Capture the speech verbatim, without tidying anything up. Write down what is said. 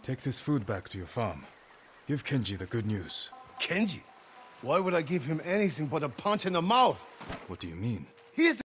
Take this food back to your farm. Give Kenji the good news. Kenji? Why would I give him anything but a punch in the mouth? What do you mean? He's